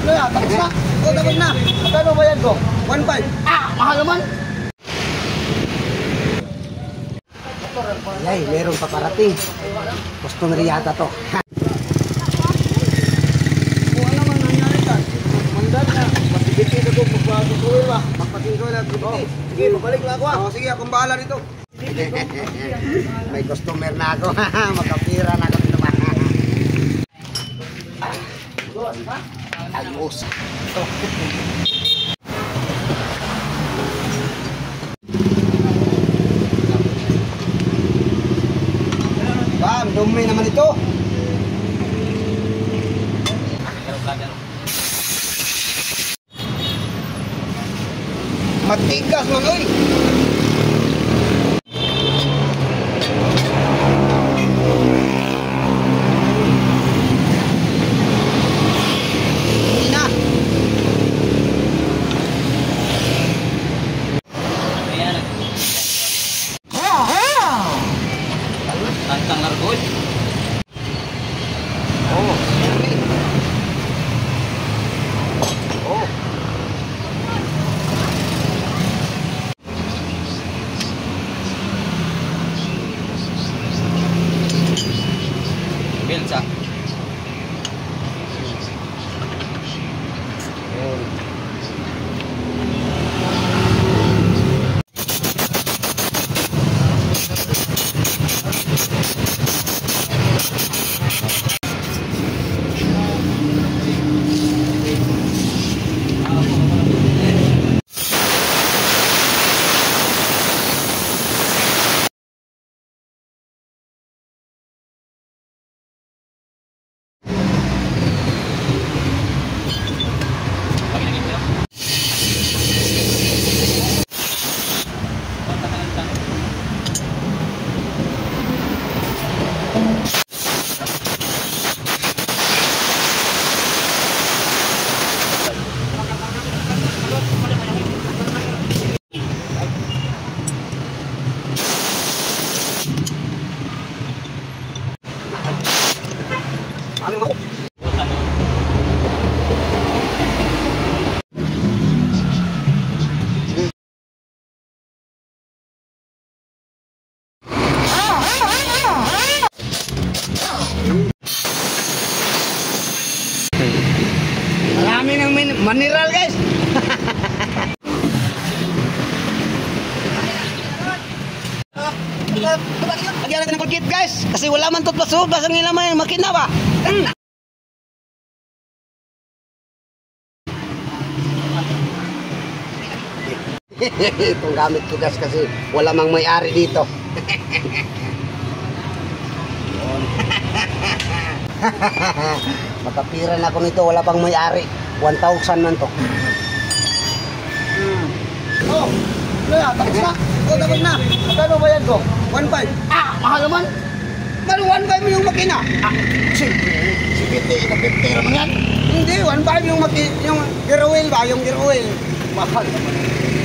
Ano yan? Tapos na? O, tapos na. Magkano bayad ko? 1.5. Mahal naman. Ay, meron pa parating. Customer yata to. Kung ano man nangyari ka, mandan na. Pasibiti na ko, magpapatuloy ba? Magpatuloy na, pasibiti. Sige, mabalik na ako. O, sige, akong bahala rito. May customer na ako. Magkapira na ako dito. Ayos. Bam, dumi naman ito. Matigas man, oy. Tantang largoy. Oh, oh. Bilsa. Marami ng mineral, guys. Lagyan natin ng kulkit, guys. Kasi wala man tutpas-ubas ang ilang may makina ba? Itong gamit ko, guys, kasi wala mang may-ari dito. Makapiran ako nito, wala pang may-ari. 1,000 man to. Oh, ano yan? Tapos na? O, tapos na. Magkano bayad ko? 1.5. Mahal naman. Pero 1.5 yung makina. Sige, nakipira man yan. Hindi, 1.5 yung gear oil ba? Yung gear oil. Mahal naman.